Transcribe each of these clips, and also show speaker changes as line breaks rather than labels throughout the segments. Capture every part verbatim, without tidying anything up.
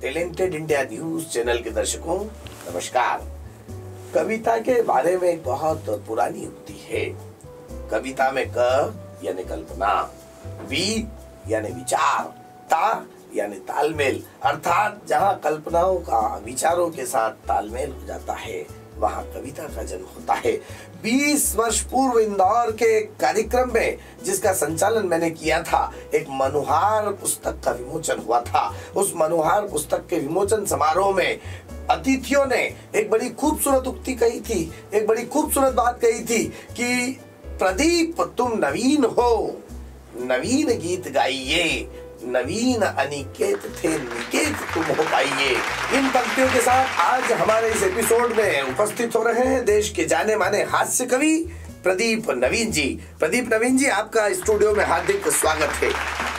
Talented India news channel के दर्शकों नमस्कार। कविता के बारे में एक बहुत पुरानी उक्ति है। कविता में क यानी कल्पना, वी यानी विचार, ता यानी तालमेल, अर्थात जहाँ कल्पनाओं का विचारों के साथ तालमेल हो जाता है वहाँ कविता का जन्म होता है। बीस वर्ष पूर्व इंदौर के कार्यक्रम में जिसका संचालन मैंने किया था, एक मनोहार पुस्तक का विमोचन हुआ था। उस मनोहार पुस्तक के विमोचन समारोह में अतिथियों ने एक बड़ी खूबसूरत उक्ति कही थी, एक बड़ी खूबसूरत बात कही थी कि प्रदीप तुम नवीन हो, नवीन गीत गाइए, नवीन अनिकेत थे निकेत तुम हो पाइए। इन पंक्तियों के साथ आज हमारे इस एपिसोड में उपस्थित हो रहे हैं देश के जाने माने हास्य कवि प्रदीप नवीन जी। प्रदीप नवीन जी, आपका स्टूडियो में हार्दिक स्वागत है।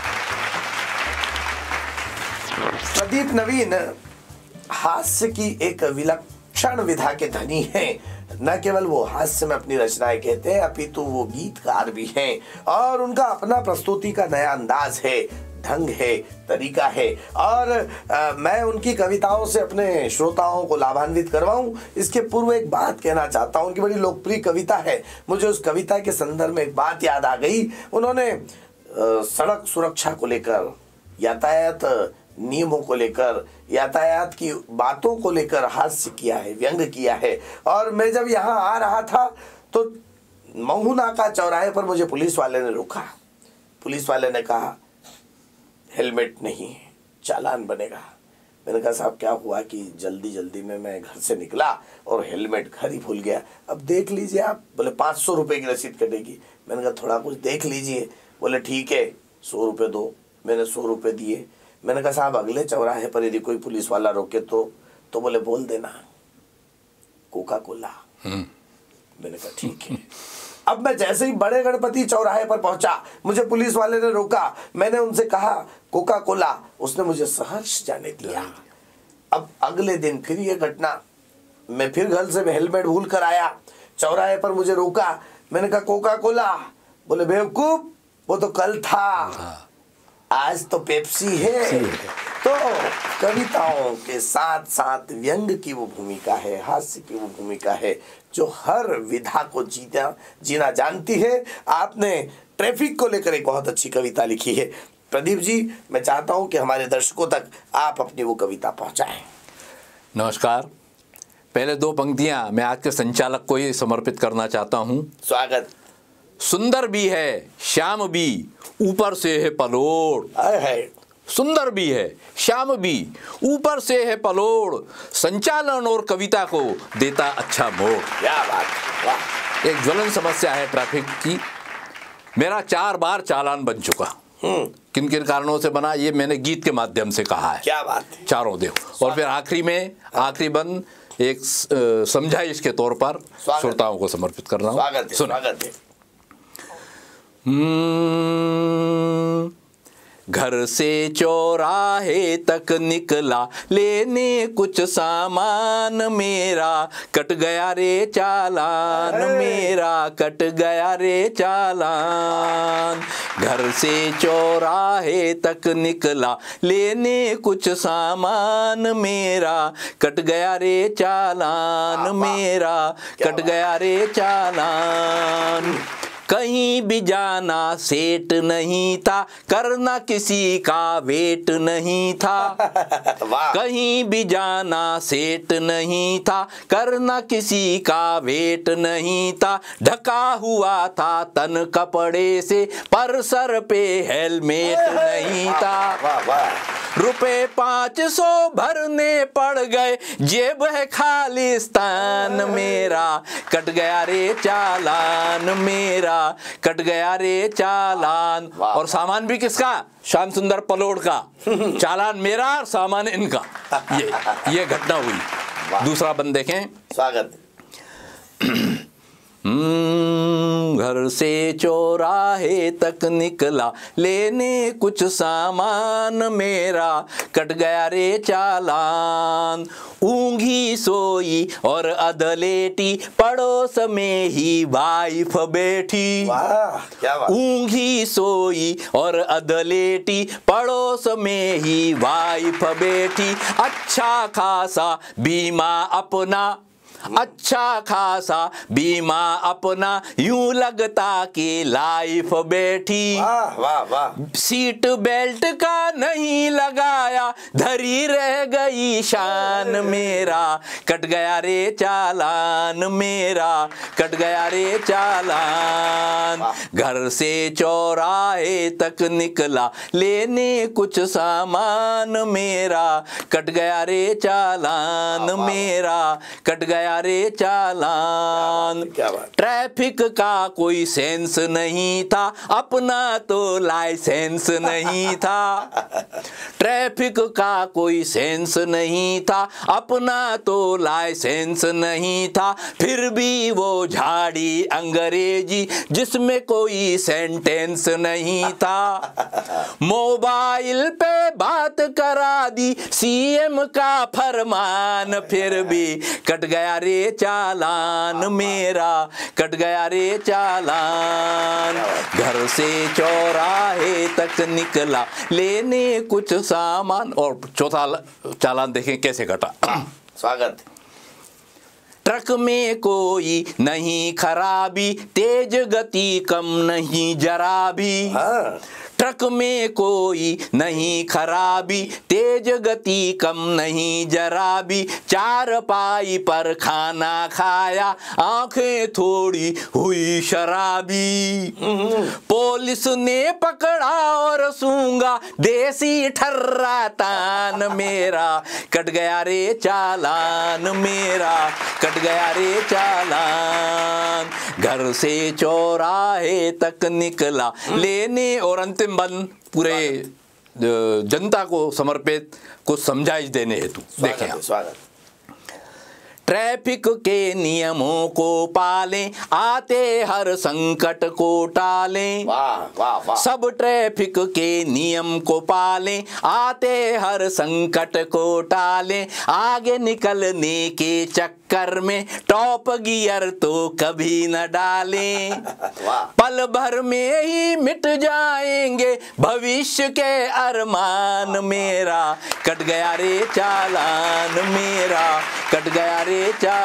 प्रदीप नवीन हास्य की एक विलक्षण विधा के धनी हैं। न केवल वो हास्य में अपनी रचनाएं कहते हैं, अपितु वो गीतकार भी हैं और उनका अपना प्रस्तुति का नया अंदाज है, ढंग है, तरीका है। और आ, मैं उनकी कविताओं से अपने श्रोताओं को लाभान्वित करवाऊं, इसके पूर्व एक बात कहना चाहता हूं। उनकी बड़ी लोकप्रिय कविता है, मुझे उस कविता के संदर्भ में एक बात याद आ गई। उन्होंने आ, सड़क सुरक्षा को लेकर, यातायात नियमों को लेकर, यातायात की बातों को लेकर हास्य किया है, व्यंग किया है। और मैं जब यहाँ आ रहा था तो महुनाका चौराहे पर मुझे पुलिस वाले ने रोका। पुलिस वाले ने कहा हेलमेट नहीं है, चालान बनेगा। मैंने कहा साहब क्या हुआ कि जल्दी जल्दी में मैं घर से निकला और हेलमेट घर ही भूल गया। अब देख लीजिए आप। बोले पाँच सौ रुपये की रसीद कटेगी। मैंने कहा थोड़ा कुछ देख लीजिए। बोले ठीक है, सौ रुपये दो। मैंने सौ रुपये दिए। मैंने कहा साहब अगले चौराहे पर यदि कोई पुलिस वाला रोके तो तो बोले बोल देना कोका कोला। मैंने कहा ठीक है। अब मैं जैसे ही बड़े गणपति चौराहे पर पहुंचा, मुझे पुलिस वाले ने रोका। मैंने उनसे कहा कोका कोला, उसने मुझे सहर्ष जाने दिया। अब अगले दिन फिर ये घटना, मैं फिर घर से हेलमेट भूल कर आया, चौराहे पर मुझे रोका। मैंने कहा कोका कोला। बोले बेवकूफ, वो तो कल था, आज तो पेप्सी है। तो कविताओं के साथ साथ व्यंग की वो भूमिका है, हास्य की वो भूमिका है जो हर विधा को जीना जीना जानती है। आपने ट्रैफिक को लेकर एक बहुत अच्छी कविता लिखी है। प्रदीप जी, मैं चाहता हूं कि हमारे दर्शकों तक आप अपनी वो कविता पहुंचाएं।
नमस्कार। पहले दो पंक्तियां मैं आज के संचालक को ही समर्पित करना चाहता हूं।
स्वागत।
सुंदर भी है श्याम भी, ऊपर से है पलोड़।
है
सुंदर भी है श्याम भी, ऊपर से है पलोड़, संचालन और कविता को देता अच्छा मोड़।
क्या बात, वाह।
एक ज्वलन समस्या है ट्रैफिक की। मेरा चार बार चालान बन चुका। किन किन कारणों से बना ये मैंने गीत के माध्यम से कहा है।
क्या बात है।
चारों देखो। और फिर आखिरी में आखिरी बंद एक समझाइश के तौर पर श्रोताओं को समर्पित कर रहा हूँ।
स्वागत है, स्वागत है।
हम्म, घर से चौराहे तक निकला लेने कुछ सामान, मेरा कट गया रे चालान, मेरा कट गया रे चालान। घर से चौराहे तक निकला लेने कुछ सामान, मेरा कट गया रे चालान, मेरा कट गया रे चालान। कहीं भी जाना सेट नहीं था, करना किसी का वेट नहीं था। कहीं भी जाना सेट नहीं था, करना किसी का वेट नहीं था। ढका हुआ था तन कपड़े से, पर सर पे हेलमेट नहीं था। रुपए पाँच सौ भरने पड़ गए, जेब है खालिस्तान, मेरा कट गया रे चालान, मेरा कट गया रे चालान। और सामान भी किसका? श्याम सुंदर पलोड़ का। चालान मेरा, सामान इनका। ये ये घटना हुई। दूसरा बंद देखें।
स्वागत।
हम्म, घर से चौराहे तक निकला लेने कुछ सामान मेरा, कट गया रे चालान। ऊंघी सोई और अदलेटी, पड़ोस में ही वाइफ बैठी।
वाह क्या बात।
ऊंघी सोई और अदलेटी, पड़ोस में ही वाइफ बैठी। अच्छा खासा बीमा अपना, अच्छा खासा बीमा अपना, यूं लगता कि लाइफ बैठी।
वाह वाह वाह।
सीट बेल्ट का नहीं लगाया, धरी रह गई शान मेरा, कट गया रे चालान मेरा, कट गया रे चालान। घर से चौराहे तक निकला लेने कुछ सामान मेरा, कट गया रे चालान मेरा, कट गया रे चालान।
क्या बात।
ट्रैफिक का कोई सेंस नहीं था, अपना तो लाइसेंस नहीं था। ट्रैफिक का कोई सेंस नहीं था, अपना तो लाइसेंस नहीं था। फिर भी वो झाड़ी अंग्रेजी जिसमें कोई सेंटेंस नहीं था। मोबाइल पे बात करा दी सीएम का फरमान, फिर भी कट गया रे चालान मेरा, कट गया रे चालान। घर से चौराहे तक निकला लेने कुछ सामान। और चौथा चालान देखें कैसे कटा।
स्वागत।
ट्रक में कोई नहीं खराबी, तेज गति कम नहीं जरा भी।
हाँ।
ट्रक में कोई नहीं खराबी, तेज गति कम नहीं जरा भी। चार पाई पर खाना खाया, आंखें थोड़ी हुई शराबी। पुलिस ने पकड़ा और सूंगा, देसी ठर्रा तान मेरा, कट गया रे चालान मेरा, कट गया रे चालान। घर से चौराहे तक निकला लेने, और अंतिम बंद पूरे जनता को समर्पित, कुछ समझाइश देने हेतु। देखें आप।
स्वागत।
ट्रैफिक के नियमों को पालें, आते हर संकट को टालें।
वाह वाह वाह।
सब ट्रैफिक के नियम को पालें, आते हर संकट को टालें। आगे निकलने के चक्कर में टॉप गियर तो कभी न डालें। पल भर में ही मिट जाएंगे भविष्य के अरमान मेरा, कट गया रे चालान मेरा, कट गया रे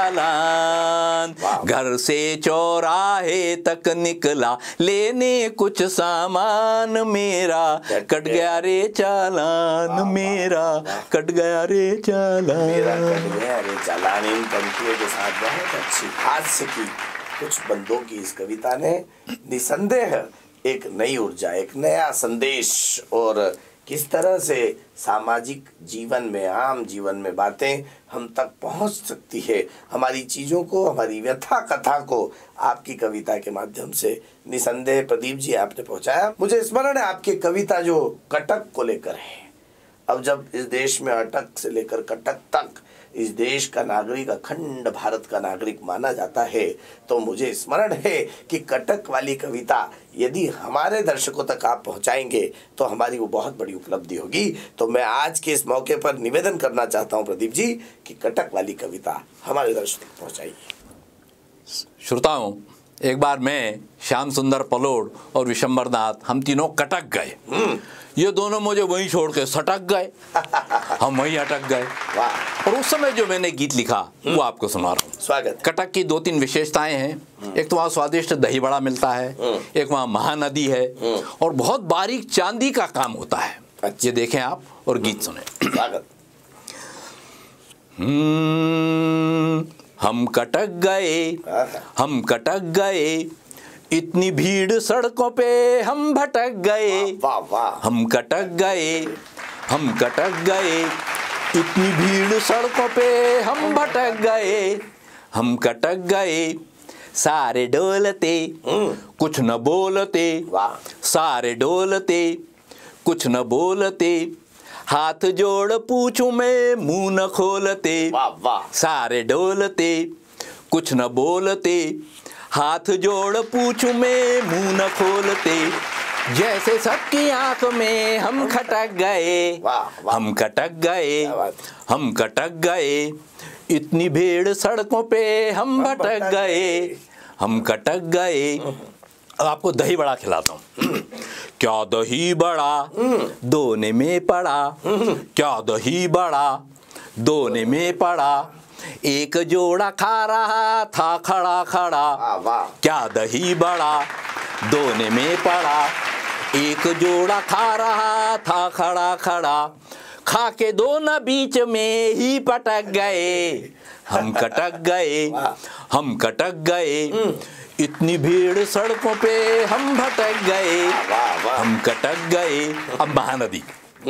चालान। घर से चौराहे तक निकला लेने कुछ सामान मेरा, कट गया रे चालान मेरा, कट गया रे चालान
मेरा, कट गया रे चालान। इन पंक्तियों के साथ बहुत अच्छी हास्य की कुछ बंदों की इस कविता ने निसंदेह एक नई ऊर्जा, एक नया संदेश, और किस तरह से सामाजिक जीवन में, आम जीवन में बातें हम तक पहुंच सकती है, हमारी चीज़ों को, हमारी व्यथा कथा को आपकी कविता के माध्यम से निसंदेह प्रदीप जी आपने पहुंचाया। मुझे स्मरण है आपकी कविता जो कटक को लेकर है। अब जब इस देश में अटक से लेकर कटक तक इस देश का नागरिक, अखंड भारत का नागरिक माना जाता है, तो मुझे स्मरण है कि कटक वाली कविता यदि हमारे दर्शकों तक आप पहुंचाएंगे तो हमारी वो बहुत बड़ी उपलब्धि होगी। तो मैं आज के इस मौके पर निवेदन करना चाहता हूं प्रदीप जी कि कटक वाली कविता हमारे दर्शकों तक पहुंचाइए।
श्रोताओं, एक बार मैं, श्याम सुंदर पलोड और विशंबर नाथ, हम तीनों कटक गए। ये दोनों मुझे वहीं छोड़ के सटक गए, हम वहीं अटक गए। और उस समय जो मैंने गीत लिखा वो आपको सुना रहा हूँ।
स्वागत।
कटक की दो तीन विशेषताएं हैं। एक तो वहाँ स्वादिष्ट दही बड़ा मिलता है, एक वहाँ महानदी है, और बहुत बारीक चांदी का काम होता है। ये देखें आप और गीत सुने।
स्वागत।
हम कटक गए, हम कटक गए, इतनी भीड़ सड़कों पे हम भटक गए।
वाह वाह।
हम कटक गए, हम कटक गए, इतनी भीड़ सड़कों पे हम भटक गए। हम कटक गए, सारे डोलते कुछ न बोलते, सारे डोलते कुछ न बोलते, हाथ जोड़ पूछूं मैं मुंह न खोलते।
वाह वाह।
सारे डोलते कुछ न बोलते, हाथ जोड़ पूछूं मैं मुंह न खोलते, जैसे सबकी आंख में हम खटक गए, हम खटक गए, हम खटक गए, इतनी भीड़ सड़कों पे हम भटक गए, हम खटक गए। अब आपको दही बड़ा खिलाता हूँ। क्या दही बड़ा दोने में पड़ा, क्या दही बड़ा दोने में पड़ा, एक जोड़ा खा रहा था खड़ा खड़ा, क्या दही बड़ा दोने में पड़ा, एक जोड़ा खा रहा था खड़ा खड़ा, खा के दोनों बीच में ही पटक गए, हम कटक गए, हम कटक गए, इतनी भीड़ सड़कों पे हम भटक गए, हम कटक गए। अब महानदी,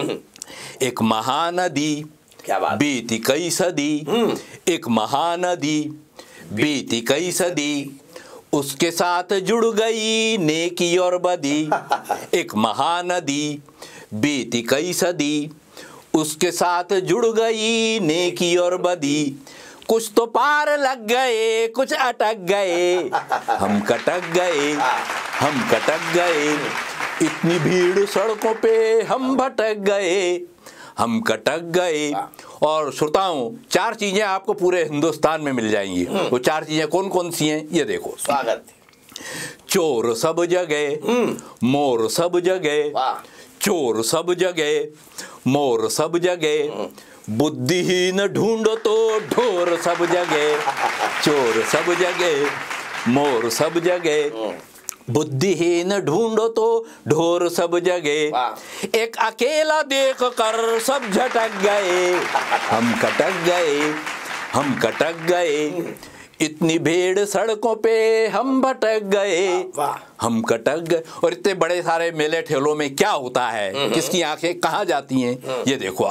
एक महानदी
क्या बात,
बीती कई सदी, एक महानदी बीती कई सदी, उसके साथ जुड़ गई नेकी और बदी, एक महानदी बीती कई सदी, उसके साथ जुड़ गई नेकी और बदी, कुछ तो पार लग गए कुछ अटक गए, हम कटक गए, हम कटक गए, इतनी भीड़ सड़कों पे हम भटक गए, हम कटक गए। और श्रोताओं, चार चीजें आपको पूरे हिंदुस्तान में मिल जाएंगी। वो चार चीजें कौन कौन सी हैं ये देखो।
स्वागत।
चोर सब जगह, मोर सब जगह, चोर सब जगह, मोर सब जगह, बुद्धिहीन ढूंढो तो ढोर सब जगह, चोर सब जगह, मोर सब जगह, बुद्धिहीन ढूंढो तो ढोर सब जगह, एक अकेला देख कर सब झटक गए, हम कटक गए, हम कटक गए, इतनी भीड़ सड़कों पे हम भटक गए, हम कटक गए। और इतने बड़े सारे मेले ठेलों में क्या होता है, किसकी आंखें कहाँ जाती हैं, ये देखो।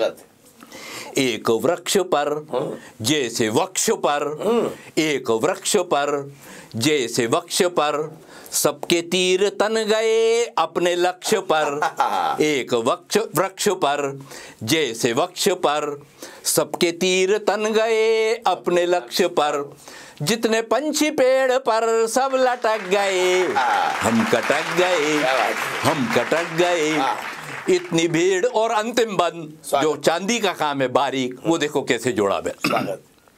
एक वृक्ष पर जैसे वृक्ष पर, एक वृक्ष पर जैसे वृक्ष पर, सबके तीर तन गए अपने लक्ष्य पर, एक वृक्ष वृक्ष पर जैसे वृक्ष पर, सबके तीर तन गए अपने लक्ष्य पर, जितने पंछी पेड़ पर सब लटक गए, हम कटक गए, हम कटक गए, इतनी भीड़। और अंतिम बंद जो चांदी का काम है बारीक, वो देखो कैसे जोड़ा है।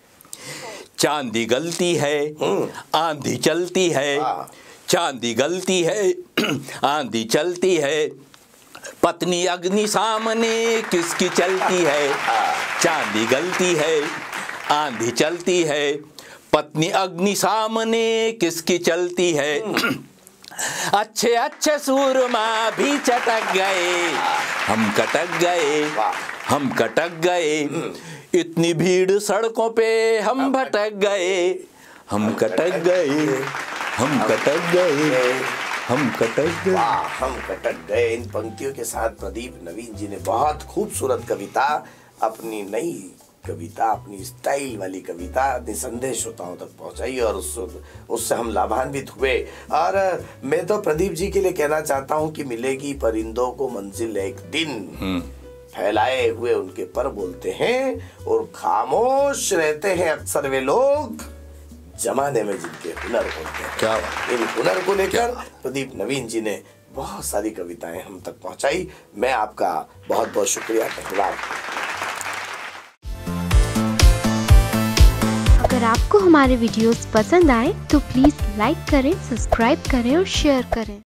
चांदी गलती है आंधी चलती है, चांदी गलती है आंधी चलती है, पत्नी अग्नि सामने किसकी चलती है, चांदी गलती है आंधी चलती है, पत्नी अग्नि सामने किसकी चलती है, अच्छे अच्छे सूरमा भी चटक गए, हम कटक गए, हम कटक गए, इतनी भीड़ सड़कों पे हम भटक गए, हम कटक गए, हम कटक गए, हम कटक गए,
हम कटक गए। इन पंक्तियों के साथ प्रदीप नवीन जी ने बहुत खूबसूरत कविता, अपनी नई कविता, अपनी स्टाइल वाली कविता निसंदेह श्रोताओं तक पहुंचाई और उस उससे हम लाभान्वित हुए। और मैं तो प्रदीप जी के लिए कहना चाहता हूं कि मिलेगी परिंदों को मंजिल एक दिन, फैलाए हुए उनके पर बोलते हैं और खामोश रहते हैं अक्सर वे लोग जमाने में जिनके हुनर होते हैं।
क्या
इन हुनर को लेकर प्रदीप नवीन जी ने बहुत सारी कविताएं हम तक पहुंचाई। मैं आपका बहुत बहुत शुक्रिया, धन्यवाद।
अगर आपको हमारे वीडियोस पसंद आए तो प्लीज लाइक करें, सब्सक्राइब करें और शेयर करें।